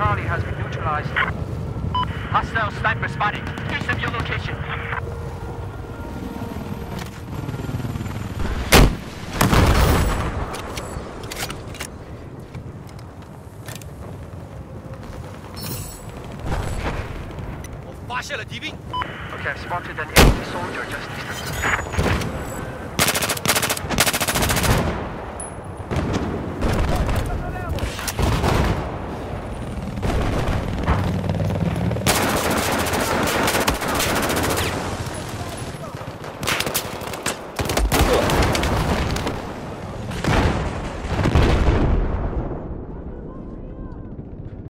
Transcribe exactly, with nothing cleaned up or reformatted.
Charlie has been neutralized. Hostile sniper spotted. Please have your location. Okay, I've spotted an enemy soldier just east of me.